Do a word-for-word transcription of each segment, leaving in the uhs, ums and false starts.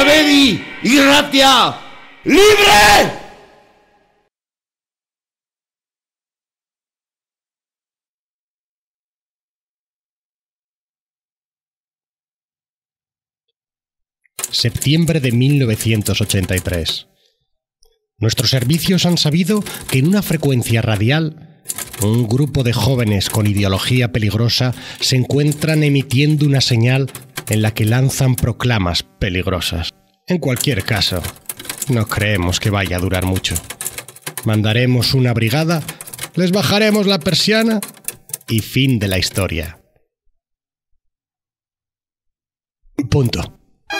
Alavedi irratia libre! Septiembre de mil novecientos ochenta y tres. Nuestros servicios han sabido que en una frecuencia radial, un grupo de jóvenes con ideología peligrosa se encuentran emitiendo una señal en la que lanzan proclamas peligrosas. En cualquier caso, no creemos que vaya a durar mucho. Mandaremos una brigada, les bajaremos la persiana y fin de la historia. Punto.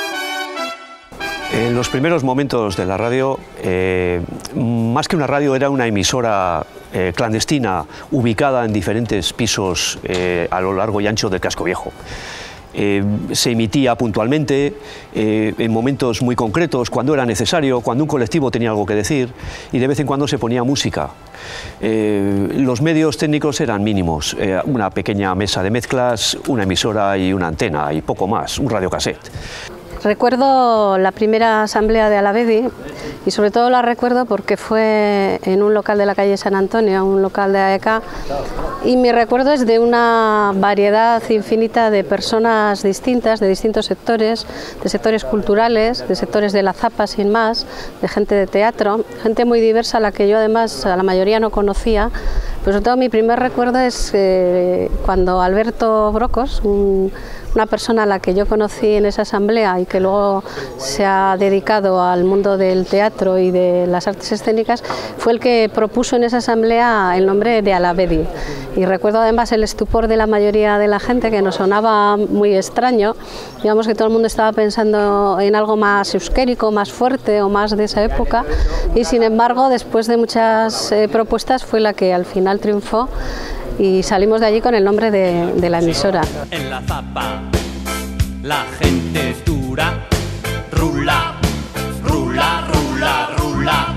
En los primeros momentos de la radio, eh, más que una radio, era una emisora eh, clandestina ubicada en diferentes pisos eh, a lo largo y ancho del Casco Viejo. Eh, se emitía puntualmente, eh, en momentos muy concretos, cuando era necesario, cuando un colectivo tenía algo que decir, y de vez en cuando se ponía música. Eh, los medios técnicos eran mínimos, eh, una pequeña mesa de mezclas, una emisora y una antena, y poco más, un radiocassette. Recuerdo la primera asamblea de Alavedi y sobre todo la recuerdo porque fue en un local de la calle San Antonio, un local de A E C A, y mi recuerdo es de una variedad infinita de personas distintas, de distintos sectores, de sectores culturales, de sectores de la Zapa sin más, de gente de teatro, gente muy diversa a la que yo además a la mayoría no conocía. Pero sobre todo mi primer recuerdo es eh, cuando Alberto Brocos, un, una persona a la que yo conocí en esa asamblea y que luego se ha dedicado al mundo del teatro y de las artes escénicas, fue el que propuso en esa asamblea el nombre de Alavedi. Y recuerdo además el estupor de la mayoría de la gente, que nos sonaba muy extraño. Digamos que todo el mundo estaba pensando en algo más euskérico, más fuerte o más de esa época, y sin embargo después de muchas eh, propuestas fue la que al final triunfó y salimos de allí con el nombre de, de la emisora. En la Zapa la gente es dura, rula, rula, rula, rula.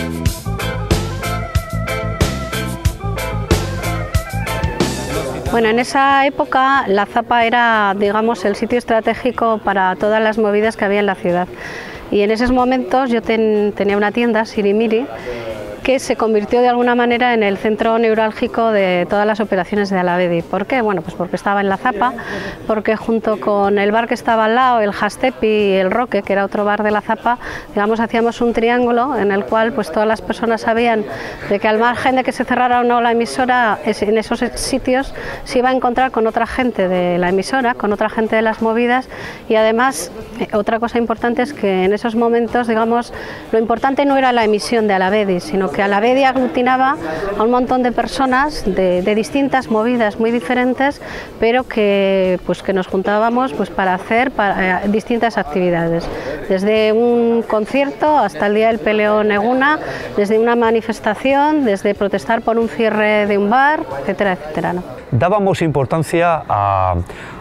Bueno, en esa época la Zapa era, digamos, el sitio estratégico para todas las movidas que había en la ciudad. Y en esos momentos yo ten, tenía una tienda, Sirimiri, que se convirtió de alguna manera en el centro neurálgico de todas las operaciones de Alavedi. ¿Por qué? Bueno, pues porque estaba en la Zapa, porque junto con el bar que estaba al lado, el Jastepi y el Roque, que era otro bar de la Zapa, digamos, hacíamos un triángulo en el cual pues todas las personas sabían de que al margen de que se cerrara o no la emisora, en esos sitios se iba a encontrar con otra gente de la emisora, con otra gente de las movidas, y además otra cosa importante es que en esos momentos, digamos, lo importante no era la emisión de Alavedi, sino que Alavedi aglutinaba a un montón de personas de, de distintas movidas muy diferentes, pero que, pues, que nos juntábamos pues, para hacer para, eh, distintas actividades, desde un concierto hasta el Día del Peleón Eguna, desde una manifestación, desde protestar por un cierre de un bar, etcétera, etcétera, ¿no? Dábamos importancia a,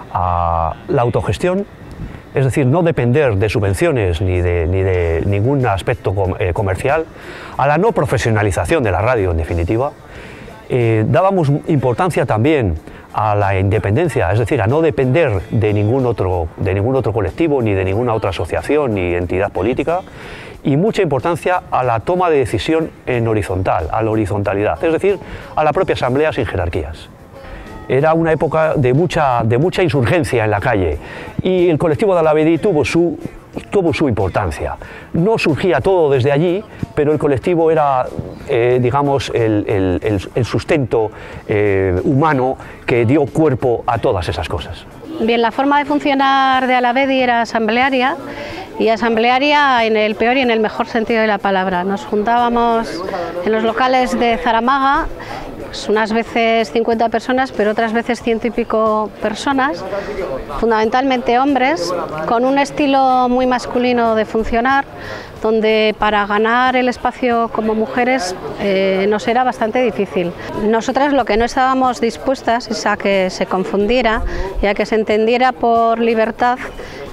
a la autogestión. Es decir, no depender de subvenciones ni de, ni de ningún aspecto com, eh, comercial, a la no profesionalización de la radio, en definitiva. Eh, dábamos importancia también a la independencia, es decir, a no depender de ningún otro, de ningún otro colectivo, ni de ninguna otra asociación ni entidad política, y mucha importancia a la toma de decisión en horizontal, a la horizontalidad, es decir, a la propia asamblea sin jerarquías. Era una época de mucha, de mucha insurgencia en la calle y el colectivo de Alavedi tuvo su, tuvo su importancia. No surgía todo desde allí, pero el colectivo era, eh, digamos, el, el, el, el sustento eh, humano que dio cuerpo a todas esas cosas. Bien, la forma de funcionar de Alavedi era asamblearia, y asamblearia en el peor y en el mejor sentido de la palabra. Nos juntábamos en los locales de Zaramaga, pues unas veces cincuenta personas, pero otras veces ciento y pico personas, fundamentalmente hombres, con un estilo muy masculino de funcionar, donde para ganar el espacio como mujeres eh, nos era bastante difícil. Nosotras lo que no estábamos dispuestas es a que se confundiera y a que se entendiera por libertad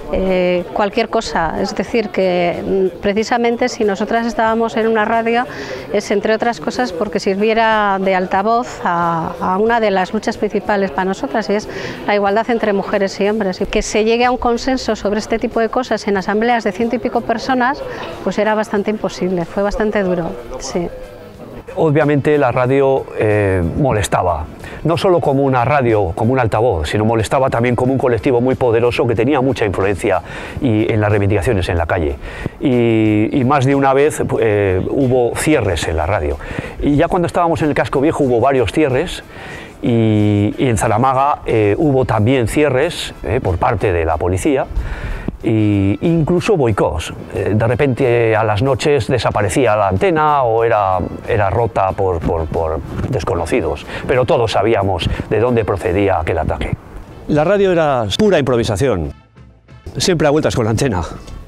eh, cualquier cosa. Es decir, que precisamente si nosotras estábamos en una radio es, entre otras cosas, porque sirviera de altavoz a, a una de las luchas principales para nosotras, y es la igualdad entre mujeres y hombres. Y que se llegue a un consenso sobre este tipo de cosas en asambleas de ciento y pico personas, pues era bastante imposible, fue bastante duro, sí. Obviamente la radio eh, molestaba, no solo como una radio, como un altavoz, sino molestaba también como un colectivo muy poderoso que tenía mucha influencia y, en las reivindicaciones en la calle. Y, y más de una vez eh, hubo cierres en la radio. Y ya cuando estábamos en el Casco Viejo hubo varios cierres, y, y en Zaramaga eh, hubo también cierres eh, por parte de la policía. E incluso boicots. De repente a las noches desaparecía la antena o era, era rota por, por, por desconocidos, pero todos sabíamos de dónde procedía aquel ataque. La radio era pura improvisación, siempre a vueltas con la antena.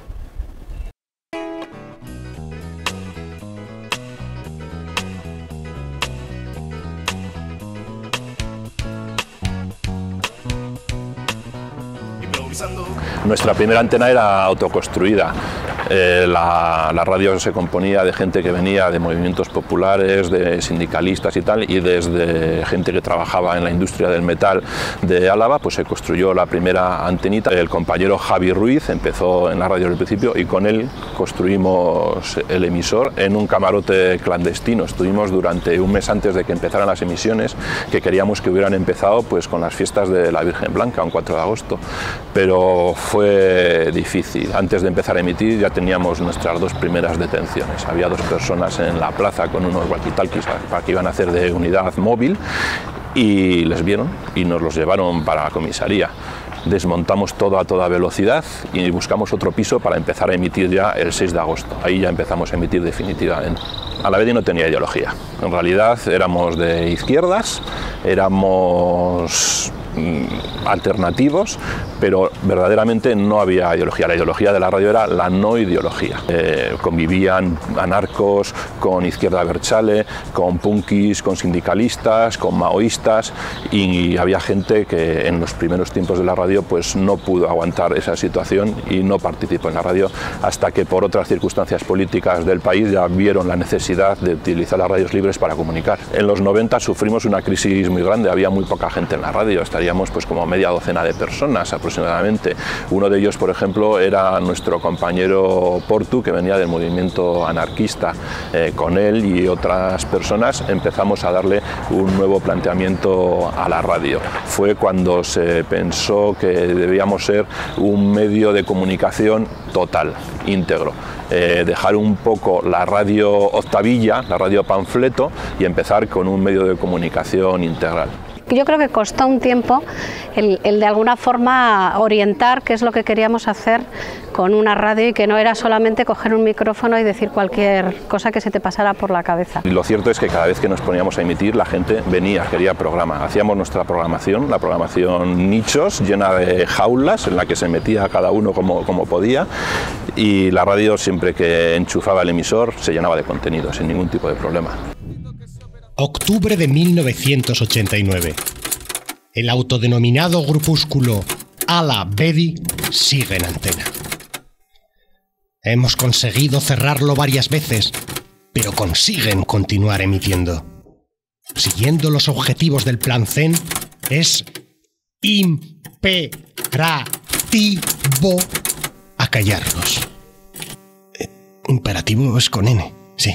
Nuestra primera antena era autoconstruida. Eh, la, la radio se componía de gente que venía de movimientos populares, de sindicalistas y tal, y desde gente que trabajaba en la industria del metal de Álava, pues se construyó la primera antenita. El compañero Javi Ruiz empezó en la radio desde el principio y con él construimos el emisor en un camarote clandestino. Estuvimos durante un mes antes de que empezaran las emisiones, que queríamos que hubieran empezado pues con las fiestas de la Virgen Blanca, un cuatro de agosto, pero fue difícil. Antes de empezar a emitir ya teníamos nuestras dos primeras detenciones. Había dos personas en la plaza con unos walkie-talkies para que iban a hacer de unidad móvil y les vieron y nos los llevaron para la comisaría. Desmontamos todo a toda velocidad y buscamos otro piso para empezar a emitir ya el seis de agosto. Ahí ya empezamos a emitir definitivamente. Alavedi no tenía ideología. En realidad éramos de izquierdas, éramos alternativos, pero verdaderamente no había ideología. La ideología de la radio era la no ideología. Eh, convivían anarcos con izquierda abertzale, con punkis, con sindicalistas, con maoístas, y había gente que en los primeros tiempos de la radio pues no pudo aguantar esa situación y no participó en la radio hasta que por otras circunstancias políticas del país ya vieron la necesidad de utilizar las radios libres para comunicar. En los noventa sufrimos una crisis muy grande, había muy poca gente en la radio, estaríamos pues como media docena de personas aproximadamente. Uno de ellos, por ejemplo, era nuestro compañero Portu, que venía del movimiento anarquista. Eh, con él y otras personas empezamos a darle un nuevo planteamiento a la radio. Fue cuando se pensó que debíamos ser un medio de comunicación total, íntegro. Eh, dejar un poco la radio octavilla, la radio panfleto, y empezar con un medio de comunicación integral. Yo creo que costó un tiempo el, el de alguna forma orientar qué es lo que queríamos hacer con una radio y que no era solamente coger un micrófono y decir cualquier cosa que se te pasara por la cabeza. Y lo cierto es que cada vez que nos poníamos a emitir la gente venía, quería programa. Hacíamos nuestra programación, la programación nichos, llena de jaulas en la que se metía cada uno como, como podía, y la radio siempre que enchufaba el emisor se llenaba de contenido sin ningún tipo de problema. Octubre de mil novecientos ochenta y nueve. El autodenominado grupúsculo Alavedi sigue en antena. Hemos conseguido cerrarlo varias veces, pero consiguen continuar emitiendo. Siguiendo los objetivos del Plan Zen, es imperativo acallarnos. Eh, imperativo es con N, sí.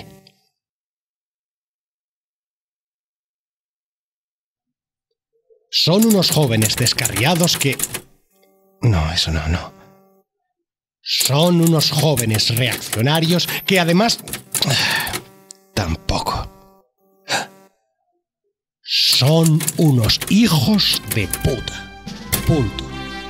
Son unos jóvenes descarriados que... No, eso no, no. Son unos jóvenes reaccionarios que además... Tampoco. Son unos hijos de puta. Punto.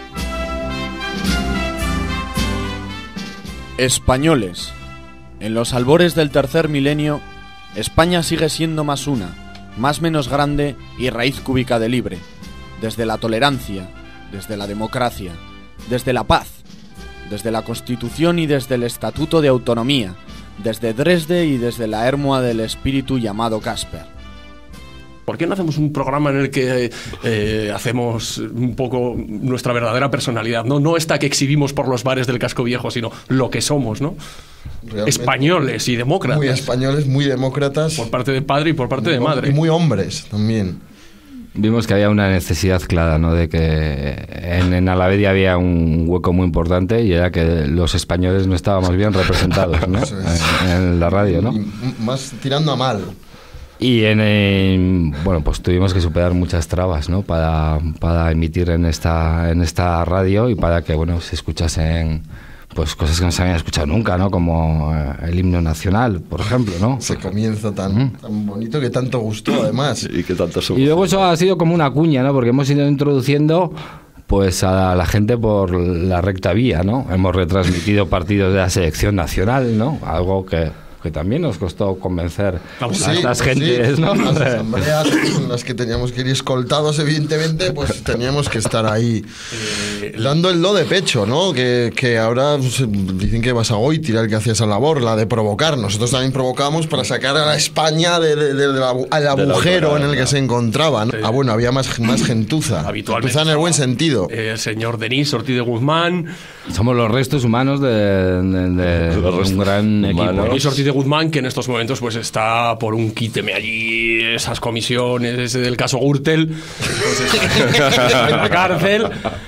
Españoles. En los albores del tercer milenio, España sigue siendo más una, más menos grande y raíz cúbica de libre, desde la tolerancia, desde la democracia, desde la paz, desde la Constitución y desde el Estatuto de Autonomía, desde Dresde y desde la Hermoa del espíritu llamado Casper. ¿Por qué no hacemos un programa en el que eh, hacemos un poco nuestra verdadera personalidad? No, no esta que exhibimos por los bares del casco viejo, sino lo que somos, ¿no? Realmente, españoles y demócratas. Muy españoles, muy demócratas. Por parte de padre y por parte de madre. Y muy hombres también. Vimos que había una necesidad clara, ¿no? De que en, en Alavedi había un hueco muy importante y era que los españoles no estábamos bien representados, ¿no? en, en la radio, ¿no? Y más tirando a mal. Y en, en, bueno, pues tuvimos que superar muchas trabas, ¿no? Para, para emitir en esta, en esta radio y para que, bueno, se escuchasen pues cosas que no se habían escuchado nunca, ¿no? Como el himno nacional, por ejemplo, ¿no? Ese comienzo tan, mm. tan bonito que tanto gustó, además. Y que tanto y luego eso ha sido como una cuña, ¿no? Porque hemos ido introduciendo pues a la gente por la recta vía, ¿no? Hemos retransmitido partidos de la selección nacional, ¿no? Algo que que también nos costó convencer sí, a estas gentes, sí. ¿no? Las asambleas en las que teníamos que ir escoltados, evidentemente, pues teníamos que estar ahí eh, dando el do de pecho, ¿no? Que, que ahora pues, dicen que vas a hoy tirar el que hacía esa labor, la de provocar. Nosotros también provocamos para sacar a la España de, de, de, de la, al agujero en el que se encontraba, ¿no? Sí. Ah, bueno, había más, más gentuza. Habitualmente. Gentuza en el buen sentido. El señor Denis Ortiz de Guzmán. Somos los restos humanos de, de, de, de un gran equipo. Denis Ortiz de Guzmán, que en estos momentos pues está por un quíteme allí, esas comisiones del caso Gürtel, pues está en la cárcel.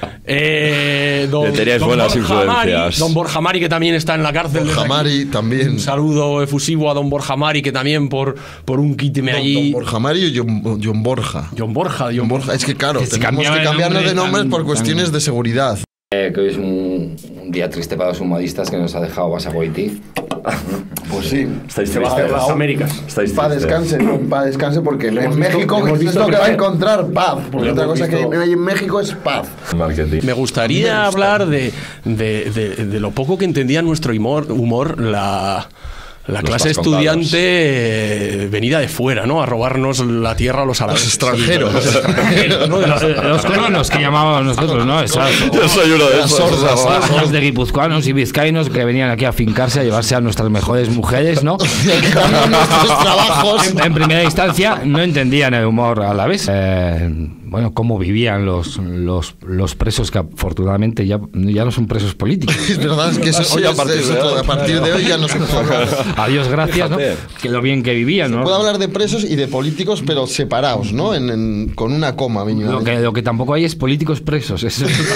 Eh, don, teníais don buenas Borja influencias. Mari, don Borja Mari, que también está en la cárcel. Borja Mari también. Un saludo efusivo a don Borja Mari, que también por, por un quíteme don, allí. Don Borja Mari o John, John Borja. John Borja, John Borja. Es que claro, que tenemos que cambiarnos de nombres por cuestiones de seguridad. Eh, que hoy es un, un día triste para los humoristas que nos ha dejado Basagoiti. Pues sí, estáis se va a las Américas. Para descanse, no, para descanse, porque en visto, México es lo que va a encontrar paz. Porque otra cosa visto. que hay en México es paz. Marketing. Me gustaría me hablar de, de, de, de lo poco que entendía nuestro humor, humor la. La los clase estudiante eh, venida de fuera, ¿no? A robarnos la tierra a los árabes. Los extranjeros. Sí, los extranjeros, ¿no? Los, los colonos que llamábamos nosotros, ¿no? Esas, Yo soy uno de esos. Los de guipuzcoanos y vizcaínos que venían aquí a fincarse, a llevarse a nuestras mejores mujeres, ¿no? nuestros trabajos. En, en primera instancia no entendían el humor a la vez. Eh, bueno, cómo vivían los, los, los presos que afortunadamente ya, ya no son presos políticos. Es verdad, es que eso, hoy a, partir es, de hoy, a partir de hoy ya no se puede hablar. A Dios gracias, ¿no? Que lo bien que vivían, ¿no? Se puede hablar de presos y de políticos, pero separados, ¿no? En, en, con una coma mínima. Lo que, lo que tampoco hay es políticos presos. Eso es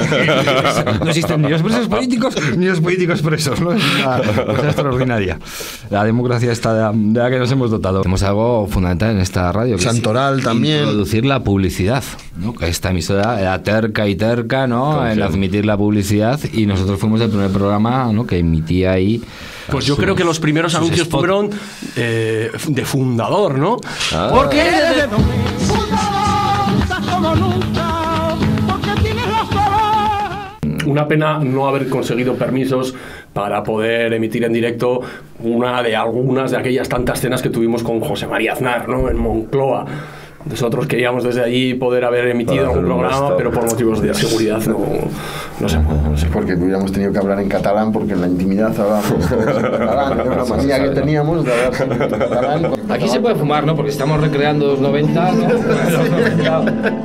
no existen ni los presos políticos ni los políticos presos, ¿no? Es una cosa extraordinaria. La democracia está de, de la que nos hemos dotado. Tenemos algo fundamental en esta radio. Santoral también. Introducir la publicidad, ¿no? Que esta emisora era terca y terca, ¿no? En admitir la publicidad, y nosotros fuimos el primer programa, ¿no? Que emitía ahí. Pues yo sus, creo que los primeros anuncios spot. fueron eh, de fundador, ¿no? Ah. Porque una pena no haber conseguido permisos para poder emitir en directo una de algunas de aquellas tantas cenas que tuvimos con José María Aznar, ¿no? En Moncloa. Nosotros queríamos desde allí poder haber emitido algún programa, pero por motivos de seguridad no, no se puede. No sé. Porque hubiéramos tenido que hablar en catalán, porque en la intimidad hablábamos en catalán. Era una manía que teníamos de hablar en catalán. Aquí se puede fumar, ¿no? Porque estamos recreando los noventa, ¿no? Los noventa.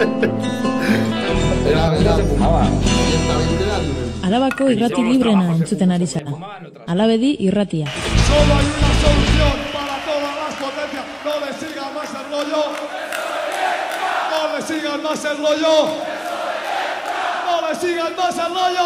Era, se fumaba. Arabako irrati librena entzuten ari zara. Alavedi irratia. Solo hay una solución para todas las potencias. No le sigan más el rollo. No le sigan más el rollo. No le sigan más el rollo.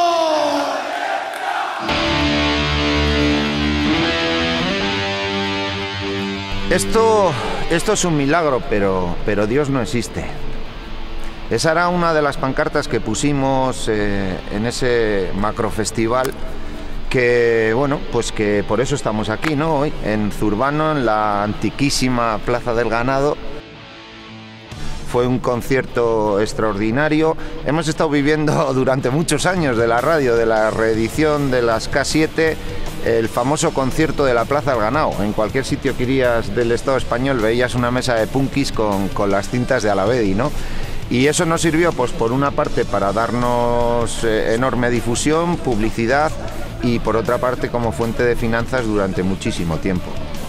Esto, esto es un milagro, pero, pero Dios no existe. Esa era una de las pancartas que pusimos eh, en ese macrofestival, que bueno, pues que por eso estamos aquí, ¿no? Hoy en Zurbano, en la antiquísima Plaza del Ganado. Fue un concierto extraordinario. Hemos estado viviendo durante muchos años de la radio, de la reedición de las K siete, el famoso concierto de la Plaza del Ganado. En cualquier sitio que irías del Estado español veías una mesa de punkis con, con las cintas de Alavedi, ¿no? Y eso nos sirvió, pues por una parte, para darnos eh, enorme difusión, publicidad, y por otra parte como fuente de finanzas durante muchísimo tiempo.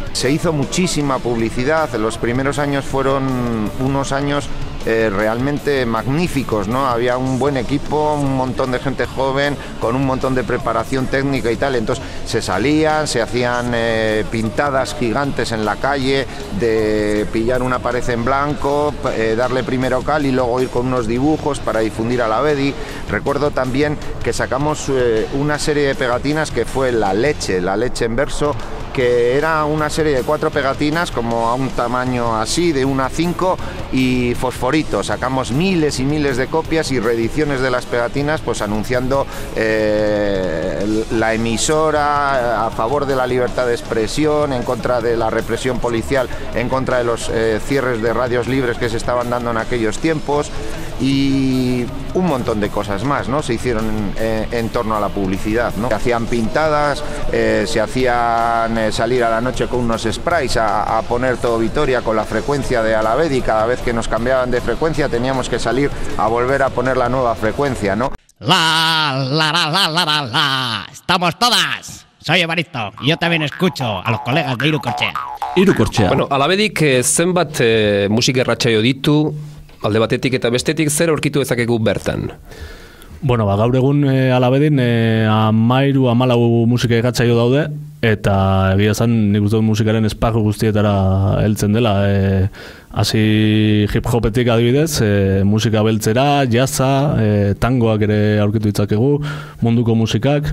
Se hizo muchísima publicidad, los primeros años fueron unos años eh, realmente magníficos, ¿no? Había un buen equipo, un montón de gente joven, con un montón de preparación técnica y tal, entonces se salían, se hacían eh, pintadas gigantes en la calle, de pillar una pared en blanco, eh, darle primero cal y luego ir con unos dibujos para difundir a la Bedi. Recuerdo también que sacamos eh, una serie de pegatinas que fue La Leche, La Leche en verso, que era una serie de cuatro pegatinas como a un tamaño así, de una a cinco, y fosforito. Sacamos miles y miles de copias y reediciones de las pegatinas, pues anunciando eh, la emisora a favor de la libertad de expresión, en contra de la represión policial, en contra de los eh, cierres de radios libres que se estaban dando en aquellos tiempos, y un montón de cosas más, ¿no? Se hicieron en, en, en torno a la publicidad, ¿no? Se hacían pintadas, eh, se hacían eh, salir a la noche con unos sprays a, a poner todo Vitoria con la frecuencia de Alavedi. Cada vez que nos cambiaban de frecuencia teníamos que salir a volver a poner la nueva frecuencia, ¿no? La, la, la, la, la, la, la. Estamos todas. Soy Evaristo y yo también escucho a los colegas de Hiru Kortxea. Hiru Kortxea. Bueno, Alabedik eh, zenbat eh, musika erratsaio ditu, alde batetik eta bestetik zer aurkitu dezakegu bertan? Bueno, ba, gaur egun e, Alabedin e, amairu, amalau musika irratsaio daude, eta egia zan nik uste dut musikaren esparru guztietara heltzen dela. E, hasi hip-hopetik adibidez, e, musika beltzera, jazza, e, tangoak ere aurkitu ditzakegu, munduko musikak.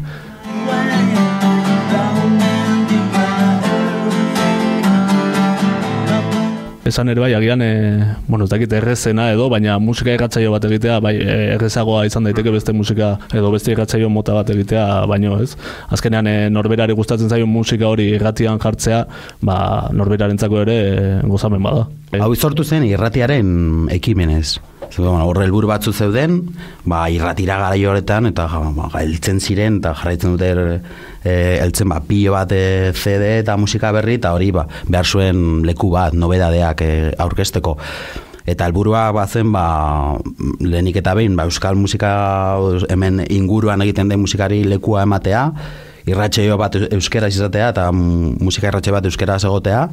Esan ere bai, agian, e, bueno, ez dakit errezena edo, baina musika irratsaio bat egitea, bai, errezagoa izan daiteke beste musika edo beste irratsaio mota bat egitea, baino ez. Azkenean, e, norberari gustatzen zaio musika hori irratian jartzea, ba, norberarentzako ere e, gozamen bada. Hau izortu zen irratiaren ekimenez. Horre helburu batzu zeuden, ba, irratira garaio horretan, eta ba, heltzen ziren, eta jarraitzen dute e, heltzen ba, pilo bat e, C D eta musika berri, eta hori ba, behar zuen leku bat, nobedadeak e, aurkezteko. Eta helburua bazen, ba, lehenik eta behin, ba, euskal musika hemen inguruan egiten den musikari lekua ematea, irratsaio bat euskera izatea, eta musika irratsaio bat euskera egotea,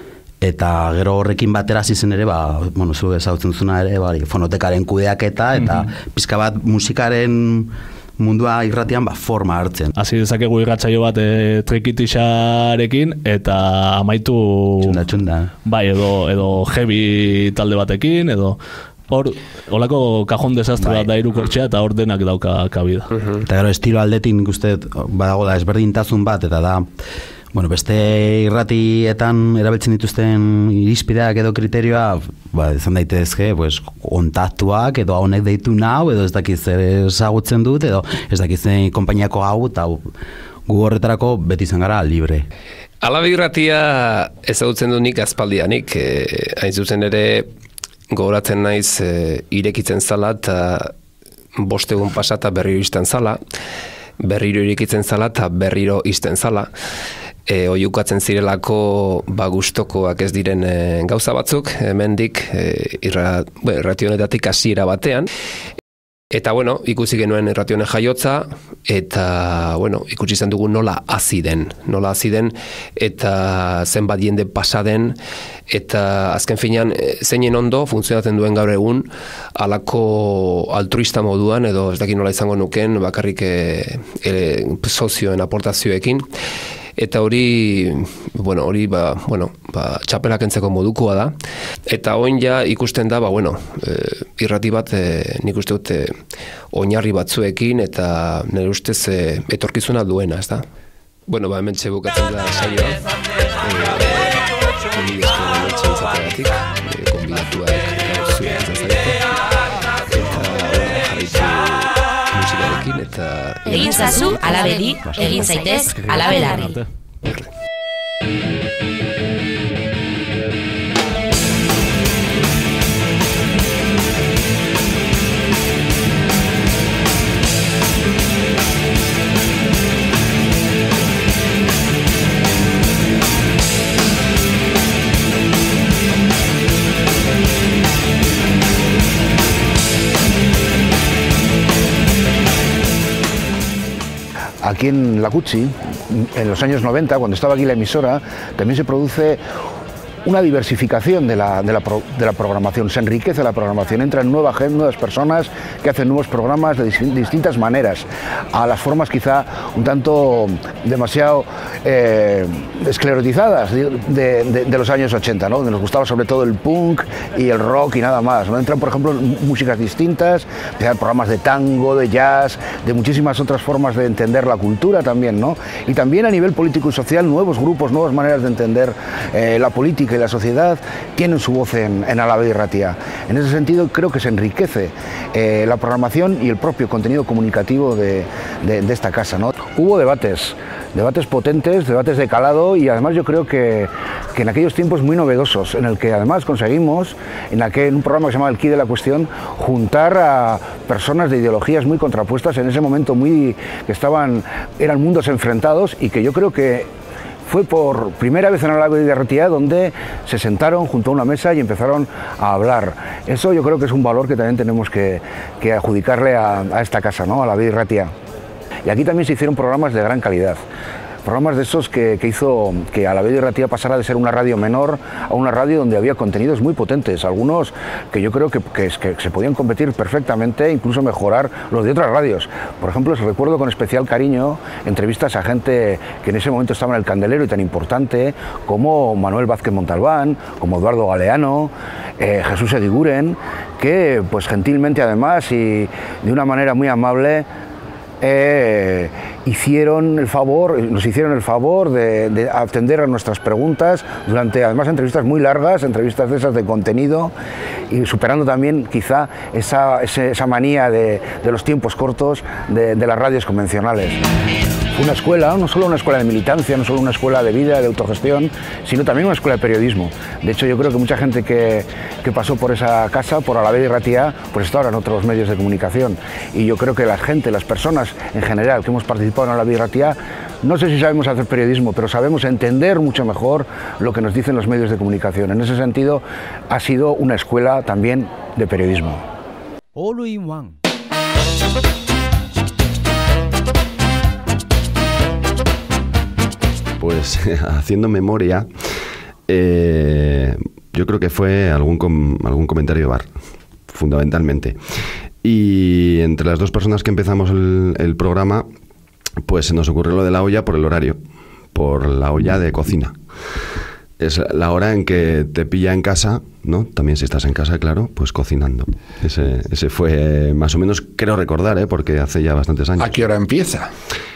eta gero horrekin batera zizen ere, ba, bueno, zu ezagutzen zuna ere, ba, fonotekaren kudeaketa, eta mm-hmm. pizka bat musikaren mundua irratian ba, forma hartzen. Hasi dezakegu irratsaio bat e, trikitixarekin, eta amaitu... Txunda, txunda. Bai, edo, edo heavy talde batekin, edo... Hor, holako kajon desastre bat da Hiru Kortxea, eta hor denak dauka kabida. Uh-huh. Eta gero estilo aldetin guzti badago da ezberdintasun bat, eta da... Bueno, beste irratietan erabiltzen dituzten irizpideak edo kriterioa, ba, izan daitezke, pues, kontaktuak edo honek deitu nau, edo ez dakiz ezagutzen dut, edo ez dakiz konpainiako hau, eta gu horretarako beti izan gara libre. Alabedi irratia ezagutzen du nik aspaldianik, e, hain zuzen ere gogoratzen naiz e, irekitzen zala, eta bost egun pasata berriro izten zala, berriro irekitzen zala, eta berriro izten zala. E, oiukatzen zirelako ba, gustokoak ez diren e, gauza batzuk, hemendik e, irra, bueno, irrationetatik hasiera batean. Eta, bueno, ikusi genuen irrationen jaiotza, eta, bueno, ikusi izan dugu nola hasi den, nola hasi den, eta zenbat jende pasa den, eta azken finean zeinen ondo funtzionatzen duen gaur egun halako altruista moduan, edo ez dakit nola izango nuken, bakarrik e, e, sozioen aportazioekin. Eta hori, bueno, hori, ba, bueno, ba, txapelak entzeko modukoa da. Eta oin ja ikusten da, ba, bueno, e, irrati bat, e, nik uste dut, e, oinarri batzuekin, eta nire ustez e, etorkizuna duena, ez da? Bueno, ba, hemen txebukatzen da saioa. Hori ezko netxen zatagatik, konbidatuak gauzua ez da zarete. Eta, bueno, jarraitu musikarekin, eta... Egin zazu, Alabedi, egin zaitez, Alabelarri. Aquí en Lakutsi en los años noventa, cuando estaba aquí la emisora, también se produce una diversificación de la, de, la pro, de la programación, se enriquece la programación, entran nueva gente, nuevas personas que hacen nuevos programas de dis, distintas maneras, a las formas quizá un tanto demasiado eh, esclerotizadas de, de, de los años ochenta, ¿no? Donde nos gustaba sobre todo el punk y el rock y nada más, ¿no? Entran, por ejemplo, músicas distintas, programas de tango, de jazz, de muchísimas otras formas de entender la cultura también, ¿no? Y también a nivel político y social, nuevos grupos, nuevas maneras de entender eh, la política y la sociedad tienen su voz en, en Alavedi Irratia. En ese sentido creo que se enriquece eh, la programación y el propio contenido comunicativo de, de, de esta casa, ¿no? Hubo debates, debates potentes, debates de calado y además yo creo que, que en aquellos tiempos muy novedosos, en el que además conseguimos, en, aquel, en un programa que se llama El Quid de la Cuestión, juntar a personas de ideologías muy contrapuestas en ese momento muy que estaban, eran mundos enfrentados y que yo creo que fue por primera vez en Alavedi Irratia donde se sentaron junto a una mesa y empezaron a hablar. Eso yo creo que es un valor que también tenemos que, que adjudicarle a, a esta casa, ¿no? A Alavedi Irratia. Y aquí también se hicieron programas de gran calidad. Programas de esos que, que hizo que Alavedi Irratia pasara de ser una radio menor a una radio donde había contenidos muy potentes, algunos que yo creo que, que, que se podían competir perfectamente, incluso mejorar los de otras radios. Por ejemplo, os recuerdo con especial cariño entrevistas a gente que en ese momento estaba en el candelero y tan importante, como Manuel Vázquez Montalbán, como Eduardo Galeano, eh, Jesús Ediguren, que pues gentilmente además y de una manera muy amable Eh, hicieron el favor, nos hicieron el favor de, de atender a nuestras preguntas durante además entrevistas muy largas, entrevistas de esas de contenido y superando también quizá esa, esa manía de, de los tiempos cortos de, de las radios convencionales. Una escuela, no solo una escuela de militancia, no solo una escuela de vida, de autogestión, sino también una escuela de periodismo. De hecho, yo creo que mucha gente que, que pasó por esa casa, por Alavedi Irratia, pues está ahora en otros medios de comunicación. Y yo creo que la gente, las personas en general que hemos participado en Alavedi Irratia, no sé si sabemos hacer periodismo, pero sabemos entender mucho mejor lo que nos dicen los medios de comunicación. En ese sentido, ha sido una escuela también de periodismo. All in one. Pues haciendo memoria, eh, yo creo que fue algún, com algún comentario de bar, fundamentalmente. Y entre las dos personas que empezamos el, el programa, pues se nos ocurrió lo de la olla por el horario, por la olla de cocina. Es la hora en que te pilla en casa, ¿no? También si estás en casa, claro, pues cocinando. Ese, ese fue más o menos, creo recordar, ¿eh? Porque hace ya bastantes años. ¿A qué hora empieza?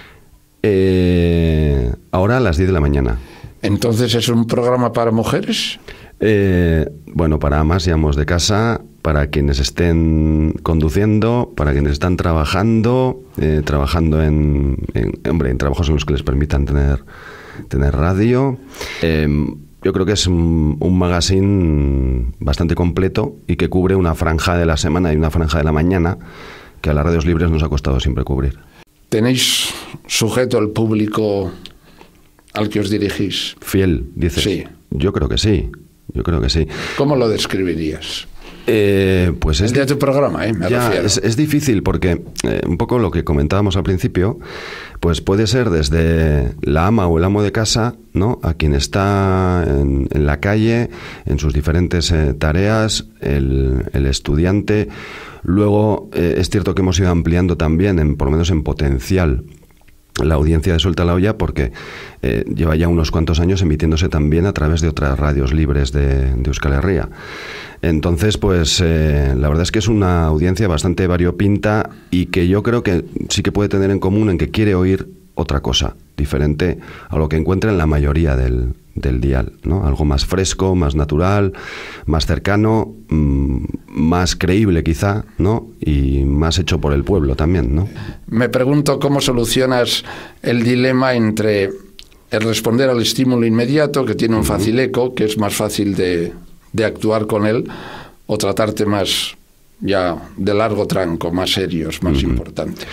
Eh, ahora a las diez de la mañana. ¿Entonces es un programa para mujeres? Eh, bueno, para amas y amos de casa, para quienes estén conduciendo, para quienes están trabajando, eh, trabajando en, en, hombre, en trabajos en los que les permitan tener, tener radio. Eh, yo creo que es un, un magazine bastante completo y que cubre una franja de la semana y una franja de la mañana que a las radios libres nos ha costado siempre cubrir. ¿Tenéis sujeto el público al que os dirigís? Fiel, dices. Sí. Yo creo que sí, yo creo que sí. ¿Cómo lo describirías? Eh, pues es el de tu programa, ¿eh? Me ya, refiero. Es, es difícil porque eh, un poco lo que comentábamos al principio, pues puede ser desde la ama o el amo de casa, ¿no? A quien está en, en la calle, en sus diferentes eh, tareas, el, el estudiante. Luego eh, es cierto que hemos ido ampliando también, en, por lo menos en potencial, la audiencia de Suelta la Olla, porque eh, lleva ya unos cuantos años emitiéndose también a través de otras radios libres de, de Euskal Herria. Entonces, pues eh, la verdad es que es una audiencia bastante variopinta y que yo creo que sí que puede tener en común en que quiere oír otra cosa, diferente a lo que encuentra en la mayoría del, del dial, ¿no? Algo más fresco, más natural, más cercano, mmm, más creíble quizá, ¿no? Y más hecho por el pueblo también, ¿no? Me pregunto cómo solucionas el dilema entre el responder al estímulo inmediato, que tiene un fácil eco, que es más fácil de, de actuar con él, o tratar temas ya de largo tranco, más serios, más uh-huh. importantes.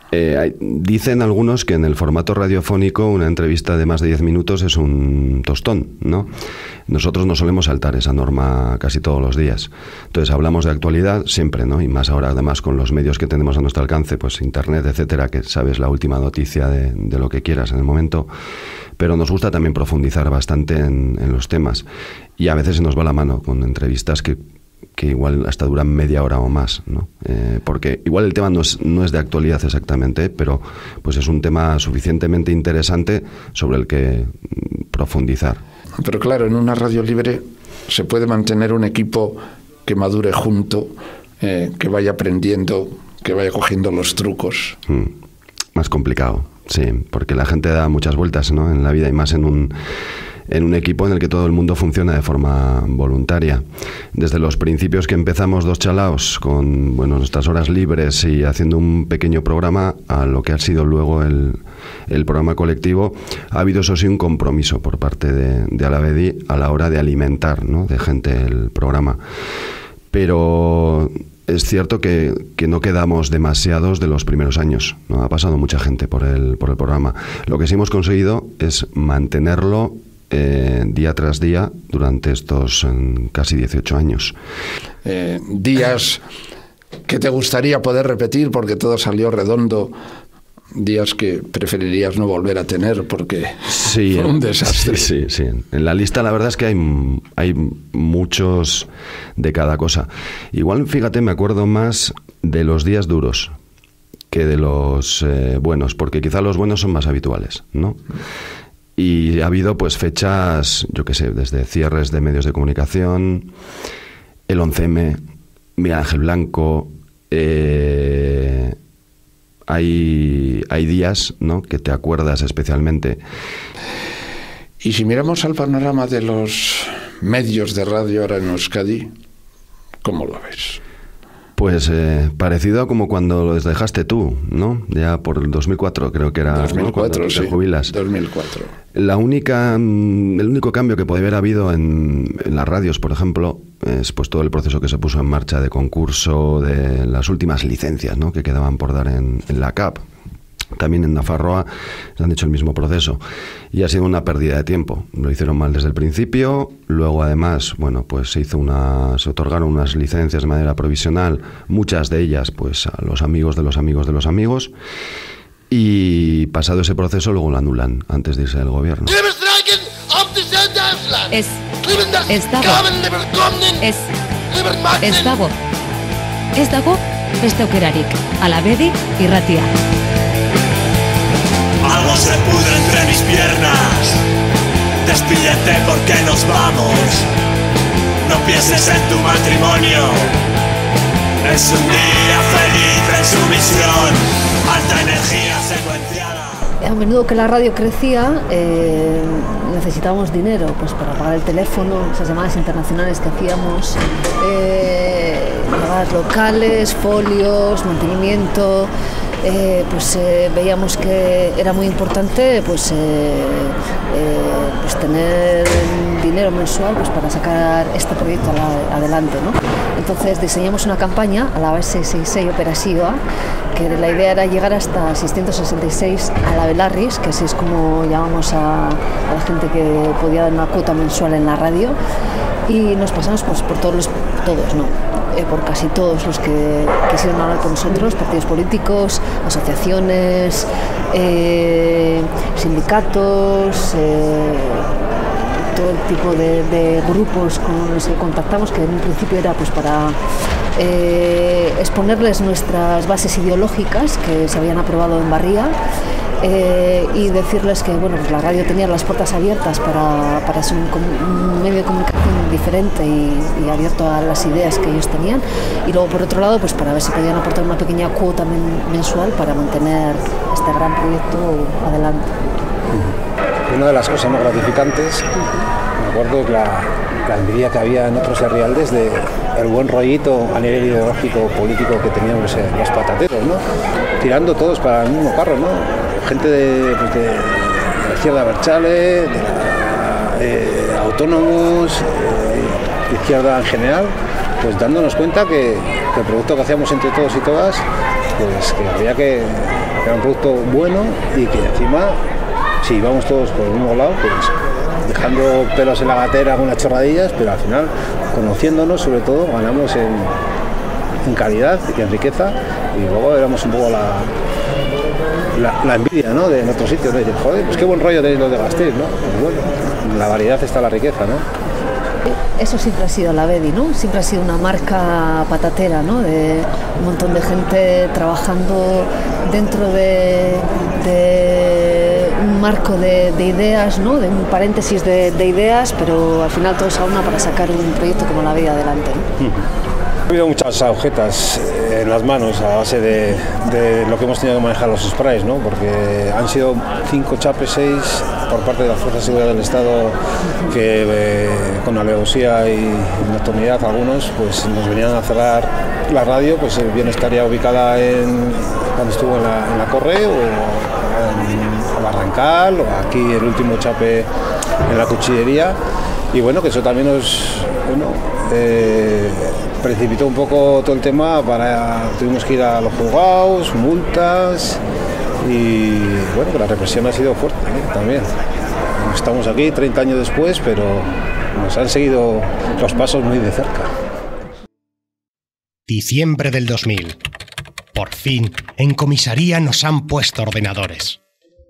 Eh, hay, dicen algunos que en el formato radiofónico una entrevista de más de diez minutos es un tostón, ¿no? Nosotros no solemos saltar esa norma casi todos los días. Entonces hablamos de actualidad siempre, ¿no? Y más ahora además con los medios que tenemos a nuestro alcance, pues internet, etcétera, que sabes la última noticia de, de lo que quieras en el momento. Pero nos gusta también profundizar bastante en, en los temas. Y a veces se nos va la mano con entrevistas que que igual hasta duran media hora o más, ¿no? Eh, porque igual el tema no es, no es de actualidad exactamente, pero pues es un tema suficientemente interesante sobre el que profundizar. Pero claro, en una radio libre se puede mantener un equipo que madure junto, eh, que vaya aprendiendo, que vaya cogiendo los trucos. Mm, más complicado, sí, porque la gente da muchas vueltas, ¿no? En la vida y más en un... en un equipo en el que todo el mundo funciona de forma voluntaria. Desde los principios que empezamos dos chalaos con bueno, nuestras horas libres y haciendo un pequeño programa, a lo que ha sido luego el, el programa colectivo, ha habido eso sí un compromiso por parte de, de Alavedi a la hora de alimentar, ¿no? de gente el programa. Pero es cierto que, que no quedamos demasiados de los primeros años, ¿no? Ha pasado mucha gente por el, por el programa. Lo que sí hemos conseguido es mantenerlo Eh, día tras día durante estos eh, casi dieciocho años. Eh, días que te gustaría poder repetir porque todo salió redondo, días que preferirías no volver a tener porque sí, fue un desastre. Sí, sí, sí. En la lista la verdad es que hay, hay muchos de cada cosa. Igual, fíjate, me acuerdo más de los días duros que de los eh, buenos, porque quizá los buenos son más habituales, ¿no? Y ha habido pues fechas, yo qué sé, desde cierres de medios de comunicación, el once eme, Miguel Ángel Blanco, eh, hay, hay días, ¿no?, que te acuerdas especialmente. Y si miramos al panorama de los medios de radio ahora en Euskadi, ¿cómo lo ves? Pues eh, parecido a como cuando los dejaste tú, ¿no? Ya por el dos mil cuatro creo que era, dos mil cuatro, ¿no? sí, te jubilas. dos mil cuatro. La única, el único cambio que puede haber habido en, en las radios, por ejemplo, es pues todo el proceso que se puso en marcha de concurso, de las últimas licencias, ¿no?, que quedaban por dar en, en la C A P. También en Nafarroa han hecho el mismo proceso y ha sido una pérdida de tiempo. Lo hicieron mal desde el principio, luego además, bueno, pues se hizo una, se otorgaron unas licencias de manera provisional, muchas de ellas pues a los amigos de los amigos de los amigos, y pasado ese proceso luego lo anulan antes de irse del gobierno. Es ez dago ez ez dago ez dago beste aukerarik. Alavedi irratia. Algo se pudre entre mis piernas. Despídete porque nos vamos. No pienses en tu matrimonio. Es un día feliz en su misión. Alta energía secuenciada. A menudo que la radio crecía, eh, necesitábamos dinero pues para pagar el teléfono, esas llamadas internacionales que hacíamos, eh, llamadas locales, folios, mantenimiento. Eh, pues eh, veíamos que era muy importante pues, eh, eh, pues tener dinero mensual pues, para sacar este proyecto la, adelante, ¿no? Entonces diseñamos una campaña a la base sesenta y seis operativa, que la idea era llegar hasta seiscientos sesenta y seis alabelarris, que así es como llamamos a, a la gente que podía dar una cuota mensual en la radio, y nos pasamos pues, por todos los, todos, ¿no? Eh, por casi todos los que quisieron hablar con nosotros, partidos políticos, asociaciones, eh, sindicatos, eh, todo el tipo de, de grupos con los que contactamos, que en un principio era pues para eh, exponerles nuestras bases ideológicas que se habían aprobado en Barría, eh, y decirles que bueno, pues la radio tenía las puertas abiertas para, para ser un, un medio de comunicación diferente y, y abierto a las ideas que ellos tenían, y luego por otro lado pues para ver si podían aportar una pequeña cuota men, mensual para mantener este gran proyecto adelante. Una de las cosas más gratificantes, me acuerdo, es la, la envidia que había en otros herrialdes de el buen rollito a nivel ideológico político que teníamos en los patateros, ¿no? Tirando todos para el mismo carro, ¿no? Gente de, pues de, de la izquierda abertzale, de, la, de autónomos, eh, de izquierda en general, pues dándonos cuenta que, que el producto que hacíamos entre todos y todas pues que había que, que era un producto bueno y que encima, si íbamos todos por el mismo lado, pues dejando pelos en la gatera, algunas chorradillas, pero al final, conociéndonos sobre todo, ganamos en, en calidad y en riqueza, y luego éramos un poco la, la, la envidia, ¿no?, de nuestro sitio, ¿no? Decir, joder, pues qué buen rollo tenéis los de Gasteiz, ¿no? Pues bueno, en la variedad está la riqueza, ¿no? Eso siempre ha sido Alavedi, ¿no? Siempre ha sido una marca patatera, ¿no? De un montón de gente trabajando dentro de, de un marco de, de ideas, ¿no? De un paréntesis de, de ideas, pero al final todos a una para sacar un proyecto como Alavedi adelante, ¿no? Uh-huh. Ha habido muchas agujetas en las manos a base de, de lo que hemos tenido que manejar los sprays, ¿no? Porque han sido cinco chapes, seis por parte de las Fuerzas de Seguridad del Estado que eh, con alevosía y nocturnidad algunos pues nos venían a cerrar la radio, pues bien estaría ubicada en, cuando estuvo en la, en la Corre o en Barrancal o aquí el último chape en la Cuchillería, y bueno, que eso también nos... Bueno, eh, precipitó un poco todo el tema, para tuvimos que ir a los juzgados, multas y bueno, que la represión ha sido fuerte, ¿eh? También. Estamos aquí treinta años después, pero nos han seguido los pasos muy de cerca. Diciembre del dos mil. Por fin, en comisaría nos han puesto ordenadores.